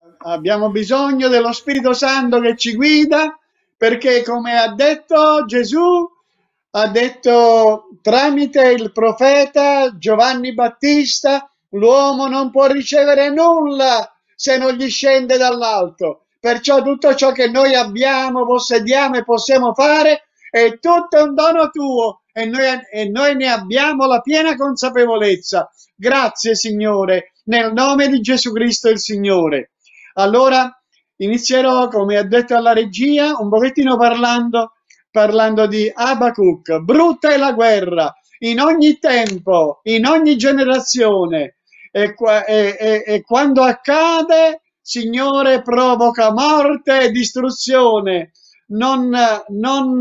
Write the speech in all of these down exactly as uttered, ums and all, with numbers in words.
Abbiamo bisogno dello Spirito Santo che ci guida, perché come ha detto Gesù, ha detto tramite il profeta Giovanni Battista, l'uomo non può ricevere nulla se non gli scende dall'alto. Perciò tutto ciò che noi abbiamo, possediamo e possiamo fare è tutto un dono tuo e noi, e noi ne abbiamo la piena consapevolezza. Grazie Signore, nel nome di Gesù Cristo il Signore. Allora inizierò, come ha detto alla regia, un pochettino parlando, parlando di Abacuc. Brutta è la guerra, in ogni tempo, in ogni generazione, e, e, e, e quando accade, Signore, provoca morte e distruzione. Non, non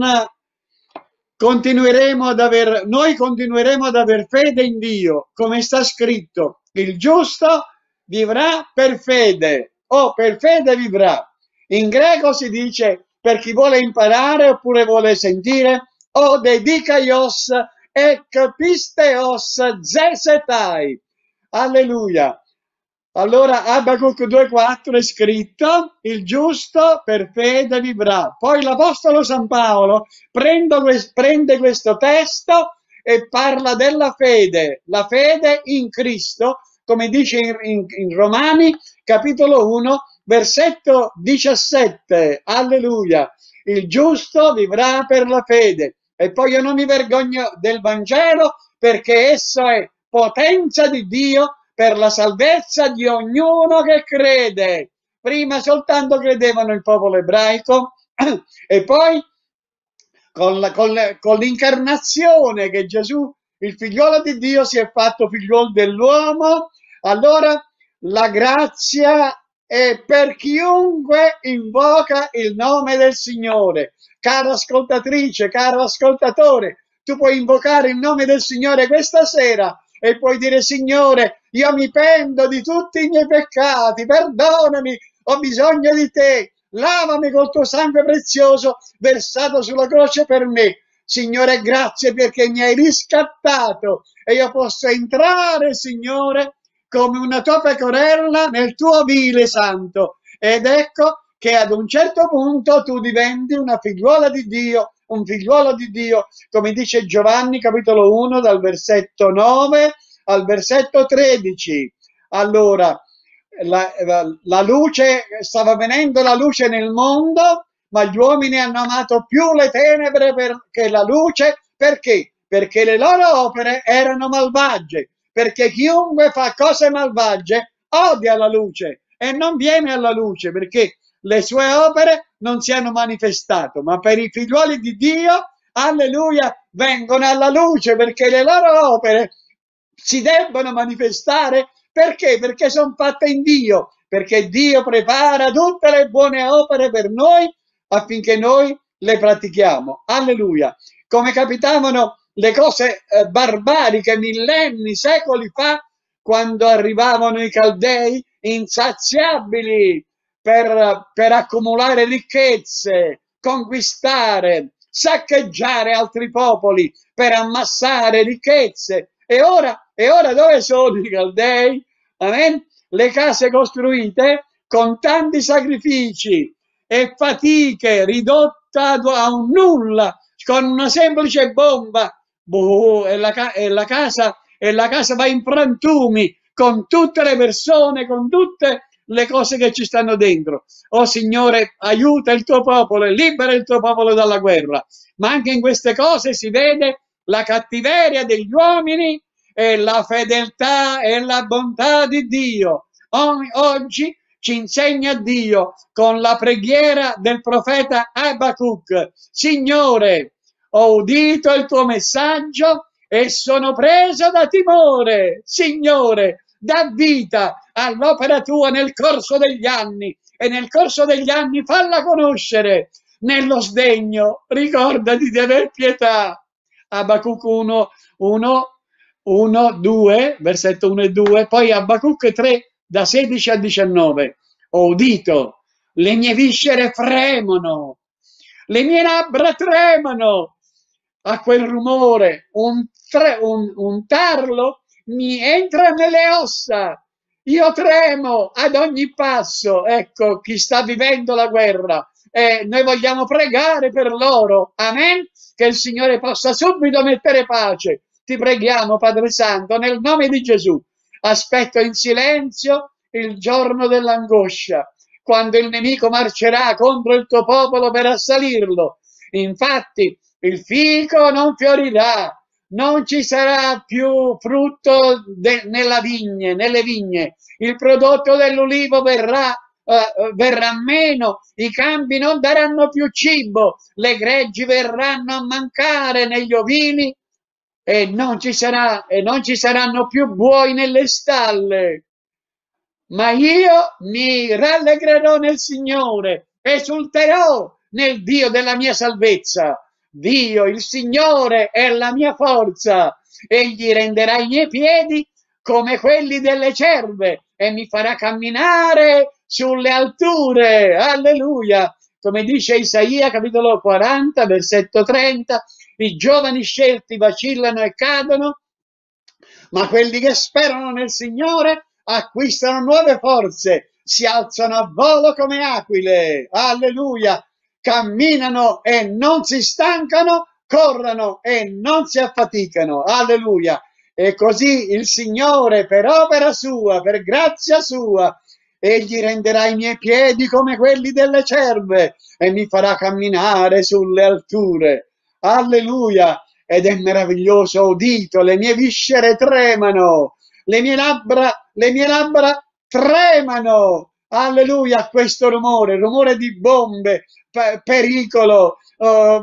continueremo ad aver, noi continueremo ad aver fede in Dio, come sta scritto, il giusto vivrà per fede, o per fede vivrà. In greco si dice, per chi vuole imparare oppure vuole sentire, o dedicaios ek pisteos zesetai. Alleluia. Allora Abacuc due quattro è scritto, il giusto per fede vivrà. Poi l'Apostolo San Paolo prende questo testo e parla della fede, la fede in Cristo, come dice in, in, in Romani, capitolo uno, versetto diciassette. Alleluia. Il giusto vivrà per la fede. E poi io non mi vergogno del Vangelo, perché esso è potenza di Dio per la salvezza di ognuno che crede. Prima soltanto credevano il popolo ebraico e poi con, la, con, le, con l'incarnazione che Gesù, il figliolo di Dio, si è fatto figliolo dell'uomo, allora la grazia è per chiunque invoca il nome del Signore. Cara ascoltatrice, caro ascoltatore, tu puoi invocare il nome del Signore questa sera e puoi dire: Signore, io mi pento di tutti i miei peccati, perdonami, ho bisogno di te, lavami col tuo sangue prezioso versato sulla croce per me. Signore, grazie perché mi hai riscattato e io posso entrare, Signore, come una tua pecorella nel tuo ovile santo. Ed ecco che ad un certo punto tu diventi una figliuola di Dio, un figliuolo di Dio, come dice Giovanni capitolo uno dal versetto nove al versetto tredici. Allora, la, la, la luce, stava venendo la luce nel mondo, ma gli uomini hanno amato più le tenebre che la luce. Perché? Perché le loro opere erano malvagie, perché chiunque fa cose malvagie odia la luce e non viene alla luce, perché le sue opere non si hanno manifestato, ma per i figlioli di Dio, alleluia, vengono alla luce, perché le loro opere si debbono manifestare. Perché? Perché sono fatte in Dio, perché Dio prepara tutte le buone opere per noi affinché noi le pratichiamo. Alleluia. Come capitavano le cose eh, barbariche millenni, secoli fa, quando arrivavano i Caldei insaziabili per, per accumulare ricchezze, conquistare, saccheggiare altri popoli per ammassare ricchezze. E ora, e ora dove sono i Caldei? Amen? Le case costruite con tanti sacrifici e fatiche, ridotta a un nulla, con una semplice bomba. Boh, e, la, e, la casa, e la casa va in frantumi con tutte le persone, con tutte le cose che ci stanno dentro. Oh Signore, aiuta il tuo popolo e libera il tuo popolo dalla guerra. Ma anche in queste cose si vede la cattiveria degli uomini e la fedeltà e la bontà di Dio. Oggi ci insegna Dio con la preghiera del profeta Abacuc: Signore, ho udito il tuo messaggio e sono preso da timore. Signore, dà vita all'opera tua nel corso degli anni e nel corso degli anni falla conoscere. Nello sdegno ricordati di aver pietà. Abacuc uno, uno, due, versetto uno e due, poi Abacuc tre, da sedici a diciannove. Ho udito, le mie viscere fremono, le mie labbra tremano a quel rumore, un, tre, un, un tarlo mi entra nelle ossa, Io tremo ad ogni passo, ecco chi sta vivendo la guerra, e noi vogliamo pregare per loro, amen, che il Signore possa subito mettere pace. Ti preghiamo, Padre Santo, nel nome di Gesù. Aspetto in silenzio il giorno dell'angoscia, quando il nemico marcerà contro il tuo popolo per assalirlo. Infatti il fico non fiorirà, non ci sarà più frutto nella vigne, nelle vigne, il prodotto dell'ulivo verrà, uh, verrà meno, i campi non daranno più cibo, le greggi verranno a mancare negli ovili e non ci sarà, e non ci saranno più buoi nelle stalle. Ma io mi rallegrerò nel Signore, esulterò nel Dio della mia salvezza. Dio, il Signore, è la mia forza. Egli renderà i miei piedi come quelli delle cerve e mi farà camminare sulle alture. Alleluia. Come dice Isaia, capitolo quaranta, versetto trenta, i giovani scelti vacillano e cadono, ma quelli che sperano nel Signore acquistano nuove forze, si alzano a volo come aquile, alleluia, camminano e non si stancano, corrono e non si affaticano, alleluia. E così il Signore, per opera sua, per grazia sua, egli renderà i miei piedi come quelli delle cerve e mi farà camminare sulle alture, alleluia. Ed è meraviglioso, udito, le mie viscere tremano, le mie labbra, le mie labbra tremano, alleluia, a questo rumore, rumore di bombe, pericolo, uh,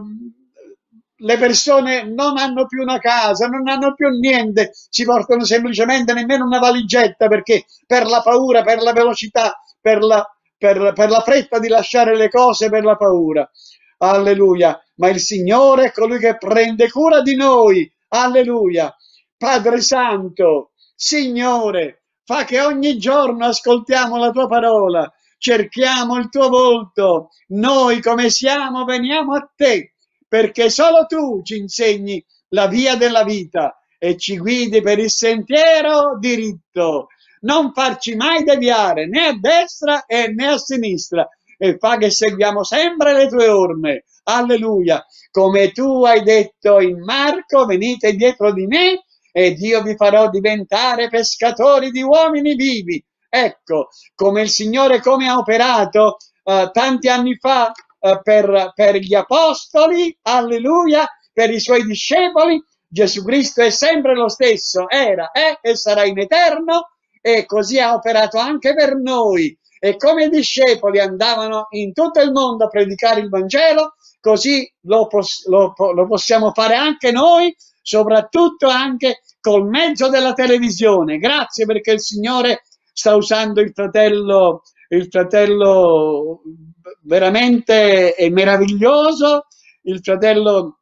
le persone non hanno più una casa, non hanno più niente, si portano semplicemente nemmeno una valigetta perché per la paura, per la velocità, per la, per, per la fretta di lasciare le cose, per la paura. Alleluia, ma il Signore è colui che prende cura di noi, alleluia. Padre Santo, Signore, fa che ogni giorno ascoltiamo la tua parola, cerchiamo il tuo volto, noi come siamo veniamo a te, perché solo tu ci insegni la via della vita e ci guidi per il sentiero diritto, non farci mai deviare né a destra né a sinistra, e fa che seguiamo sempre le tue orme, alleluia, come tu hai detto in Marco, venite dietro di me ed io vi farò diventare pescatori di uomini vivi. Ecco, come il Signore come ha operato uh, tanti anni fa uh, per, per gli apostoli, alleluia, per i suoi discepoli, Gesù Cristo è sempre lo stesso, era, è e sarà in eterno, e così ha operato anche per noi. E come i discepoli andavano in tutto il mondo a predicare il Vangelo, così lo, pos lo, lo possiamo fare anche noi, soprattutto anche col mezzo della televisione. Grazie perché il Signore sta usando il fratello, il fratello veramente è meraviglioso, il fratello,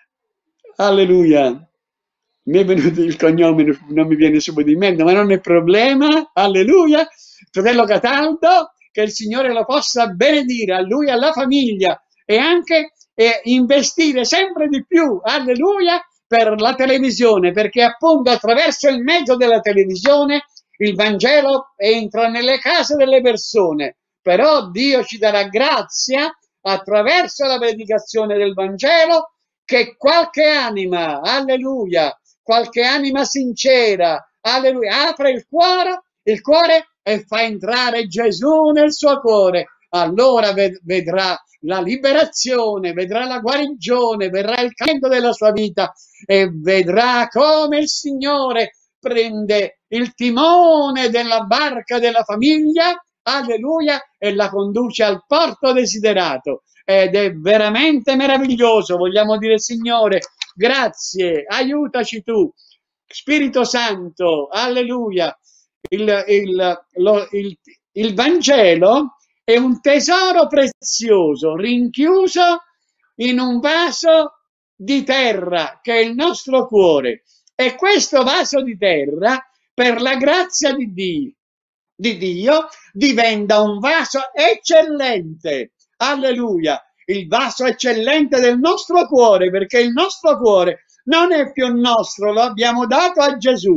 alleluia. Mi è venuto il cognome, non mi viene subito in mente, ma non è problema, alleluia, fratello Cataldo, che il Signore lo possa benedire a lui, alla famiglia, e anche eh, investire sempre di più, alleluia, per la televisione, perché appunto attraverso il mezzo della televisione il Vangelo entra nelle case delle persone, però Dio ci darà grazia attraverso la predicazione del Vangelo che qualche anima, alleluia, qualche anima sincera, alleluia, apre il cuore, il cuore e fa entrare Gesù nel suo cuore. Allora vedrà la liberazione, vedrà la guarigione, verrà il cambiamento della sua vita e vedrà come il Signore prende il timone della barca della famiglia, alleluia, e la conduce al porto desiderato. Ed è veramente meraviglioso. Vogliamo dire, Signore, grazie, aiutaci tu, Spirito Santo, alleluia. Il, il, lo, il, il Vangelo è un tesoro prezioso rinchiuso in un vaso di terra che è il nostro cuore, e questo vaso di terra, per la grazia di Dio, di Dio diventa un vaso eccellente, alleluia, il vaso eccellente del nostro cuore, perché il nostro cuore non è più nostro, lo abbiamo dato a Gesù,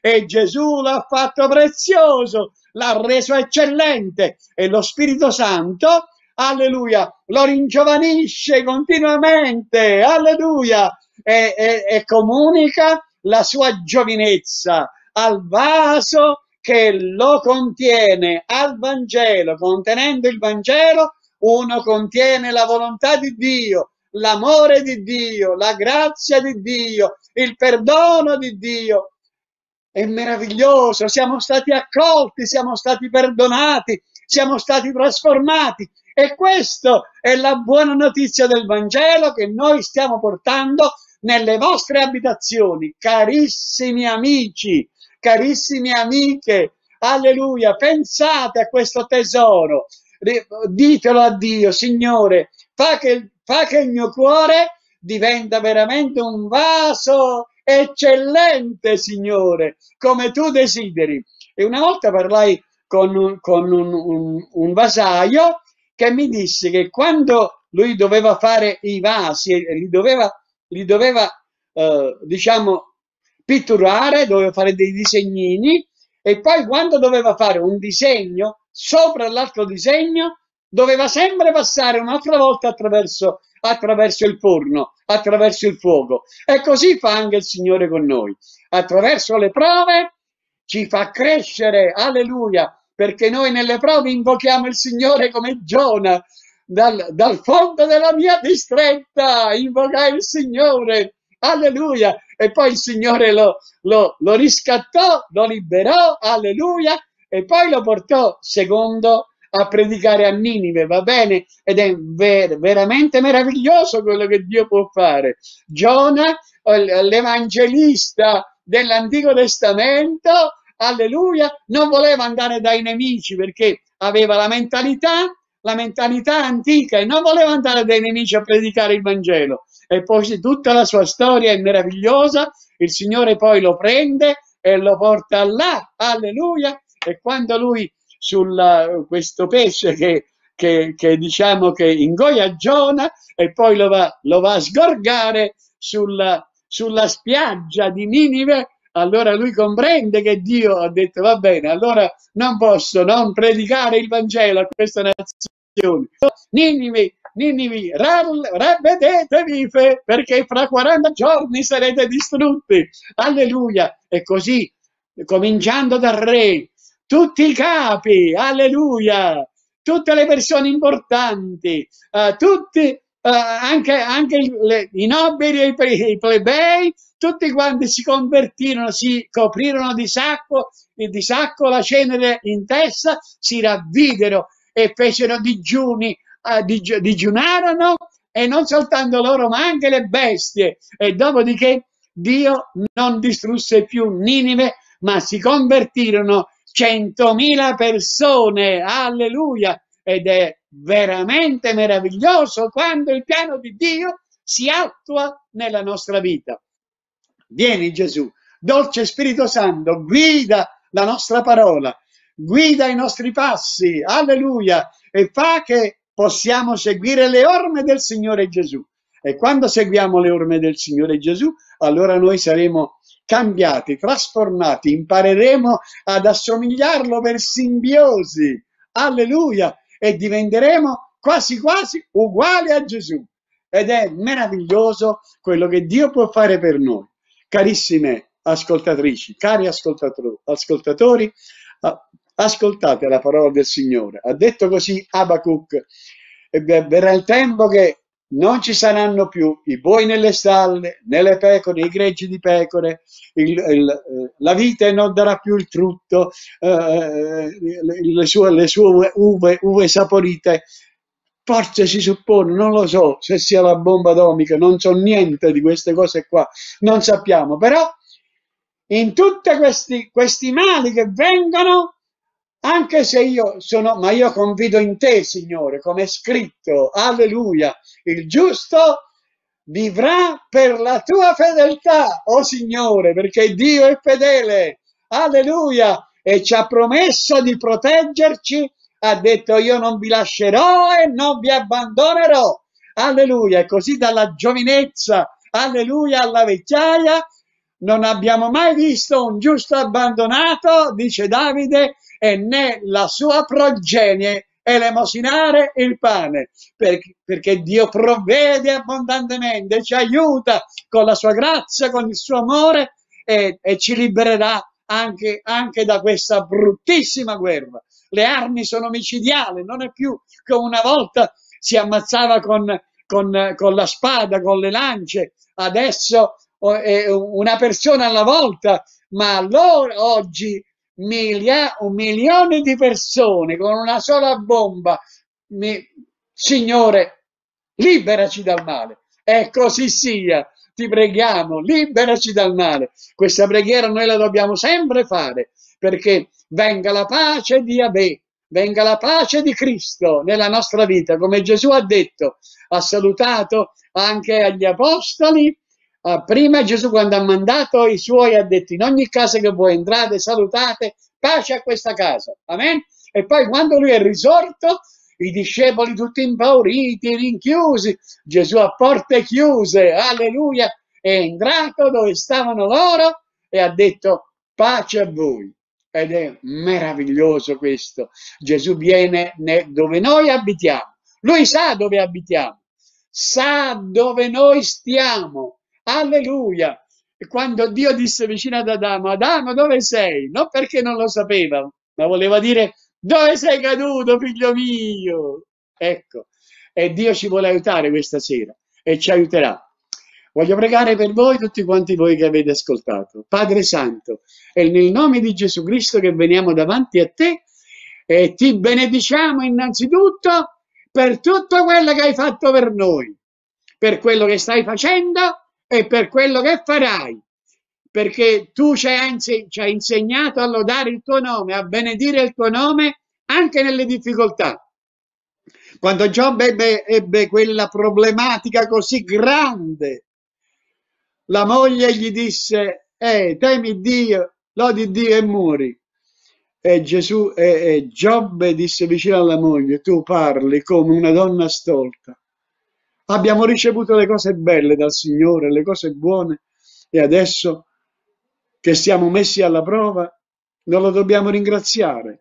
e Gesù l'ha fatto prezioso, l'ha reso eccellente e lo Spirito Santo, alleluia, lo ringiovanisce continuamente, alleluia, e, e, e comunica la sua giovinezza al vaso che lo contiene, al Vangelo. Contenendo il Vangelo, uno contiene la volontà di Dio, l'amore di Dio, la grazia di Dio, il perdono di Dio. È meraviglioso, siamo stati accolti, siamo stati perdonati, siamo stati trasformati. E questa è la buona notizia del Vangelo che noi stiamo portando nelle vostre abitazioni, carissimi amici, carissime amiche, alleluia, pensate a questo tesoro, ditelo a Dio: Signore, fa che, fa che il mio cuore diventa veramente un vaso eccellente, Signore, come tu desideri. E una volta parlai con, con un, un, un vasaio che mi disse che quando lui doveva fare i vasi, li doveva, li doveva eh, diciamo, pitturare, doveva fare dei disegnini, e poi quando doveva fare un disegno, sopra l'altro disegno, doveva sempre passare un'altra volta attraverso, attraverso il forno, attraverso il fuoco. E così fa anche il Signore con noi. Attraverso le prove ci fa crescere, alleluia, perché noi nelle prove invochiamo il Signore come Giona. Dal, dal fondo della mia distretta invocai il Signore, alleluia, e poi il Signore lo, lo, lo riscattò, lo liberò, alleluia, e poi lo portò secondo a predicare a Ninive, va bene? Ed è ver veramente meraviglioso quello che Dio può fare. Giona, l'evangelista dell'Antico Testamento, alleluia, non voleva andare dai nemici perché aveva la mentalità, la mentalità antica, e non voleva andare dai nemici a predicare il Vangelo. E poi tutta la sua storia è meravigliosa, il Signore poi lo prende e lo porta là, alleluia, e quando lui su questo pesce che, che, che diciamo che ingoia Giona e poi lo va, lo va a sgorgare sulla, sulla spiaggia di Ninive, allora lui comprende che Dio ha detto: va bene, allora non posso non predicare il Vangelo a questa nazione. Ninive, Ninive, ravvedetevi perché fra quaranta giorni sarete distrutti. Alleluia. E così, cominciando dal re, tutti i capi, alleluia, tutte le persone importanti, uh, tutti, uh, anche, anche le, i nobili e i, i plebei, tutti quanti si convertirono, si coprirono di sacco, di sacco la cenere in testa, si ravvidero e fecero digiuni, uh, dig, digiunarono, e non soltanto loro ma anche le bestie, e dopodiché Dio non distrusse più Ninive, ma si convertirono centomila persone, alleluia, ed è veramente meraviglioso quando il piano di Dio si attua nella nostra vita. Vieni Gesù, dolce Spirito Santo, guida la nostra parola, guida i nostri passi, alleluia, e fa che possiamo seguire le orme del Signore Gesù. E quando seguiamo le orme del Signore Gesù, allora noi saremo cambiati, trasformati, impareremo ad assomigliarlo per simbiosi, alleluia, e diventeremo quasi quasi uguali a Gesù. Ed è meraviglioso quello che Dio può fare per noi. Carissime ascoltatrici, cari ascoltatori, ascoltate la parola del Signore. Ha detto così Abacuc: e verrà il tempo che non ci saranno più i buoi nelle stalle, né le pecore, i greggi di pecore, il, il, la vite non darà più il frutto, eh, le, sue, le sue uve, uve saporite. Forse si suppone, non lo so se sia la bomba atomica, non so niente di queste cose qua, non sappiamo, però in tutti questi, questi mali che vengono, anche se io sono, ma io confido in te, Signore, come è scritto, alleluia, il giusto vivrà per la tua fedeltà, oh Signore, perché Dio è fedele, alleluia, e ci ha promesso di proteggerci, ha detto: io non vi lascerò e non vi abbandonerò, alleluia, e così dalla giovinezza, alleluia, alla vecchiaia, non abbiamo mai visto un giusto abbandonato, dice Davide, e né la sua progenie elemosinare il pane, perché, perché Dio provvede abbondantemente, ci aiuta con la sua grazia, con il suo amore e, e ci libererà anche, anche da questa bruttissima guerra. Le armi sono micidiali, non è più come una volta si ammazzava con, con, con la spada, con le lance, adesso è una persona alla volta, ma allora oggi milia, un milione di persone con una sola bomba. Mi, Signore, liberaci dal male. E così sia, ti preghiamo, liberaci dal male. Questa preghiera noi la dobbiamo sempre fare, perché venga la pace di Yahweh, venga la pace di Cristo nella nostra vita, come Gesù ha detto, ha salutato anche agli apostoli. Uh, prima Gesù, quando ha mandato i suoi, ha detto: in ogni casa che voi entrate, salutate, pace a questa casa. Amen. E poi quando lui è risorto, i discepoli tutti impauriti, rinchiusi, Gesù a porte chiuse, alleluia, è entrato dove stavano loro e ha detto: pace a voi. Ed è meraviglioso questo. Gesù viene dove noi abitiamo. Lui sa dove abitiamo, sa dove noi stiamo. Alleluia. E quando Dio disse vicino ad Adamo: Adamo, dove sei? Non perché non lo sapeva, ma voleva dire: dove sei caduto, figlio mio? Ecco, e Dio ci vuole aiutare questa sera e ci aiuterà. Voglio pregare per voi, tutti quanti voi che avete ascoltato. Padre Santo, è nel nome di Gesù Cristo che veniamo davanti a te e ti benediciamo innanzitutto per tutto quello che hai fatto per noi, per quello che stai facendo e per quello che farai, perché tu ci hai, ci hai insegnato a lodare il tuo nome, a benedire il tuo nome anche nelle difficoltà. Quando Giobbe ebbe, ebbe quella problematica così grande, la moglie gli disse: eh, temi Dio, lodi Dio e muori. E Gesù e, e Giobbe disse vicino alla moglie: tu parli come una donna stolta. Abbiamo ricevuto le cose belle dal Signore, le cose buone, e adesso che siamo messi alla prova non lo dobbiamo ringraziare.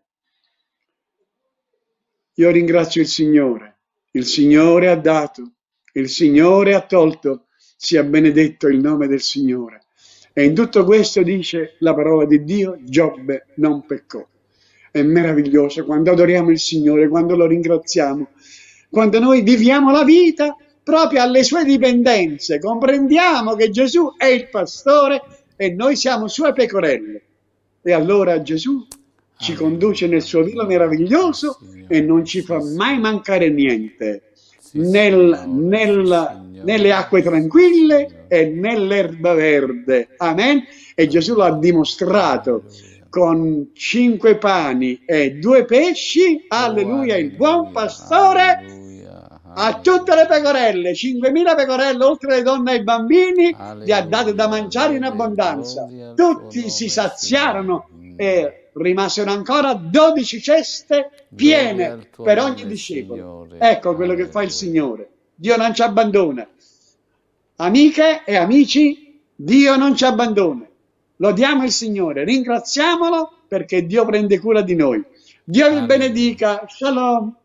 Io ringrazio il Signore. Il Signore ha dato, il Signore ha tolto, sia benedetto il nome del Signore. E in tutto questo, dice la parola di Dio, Giobbe non peccò. È meraviglioso quando adoriamo il Signore, quando lo ringraziamo, quando noi viviamo la vita proprio alle sue dipendenze, comprendiamo che Gesù è il pastore e noi siamo sue pecorelle. E allora Gesù ci conduce nel suo vilo meraviglioso e non ci fa mai mancare niente, nel, nel, nelle acque tranquille e nell'erba verde. Amen. E Gesù l'ha dimostrato con cinque pani e due pesci. Alleluia, il buon pastore a tutte le pecorelle, cinquemila pecorelle, oltre le donne e ai bambini, gli ha dato da mangiare in abbondanza. Tutti si saziarono e rimasero ancora dodici ceste piene per ogni discepolo. Ecco quello che fa il Signore. Dio non ci abbandona. Amiche e amici, Dio non ci abbandona. Lodiamo il Signore, ringraziamolo perché Dio prende cura di noi. Dio vi benedica. Shalom.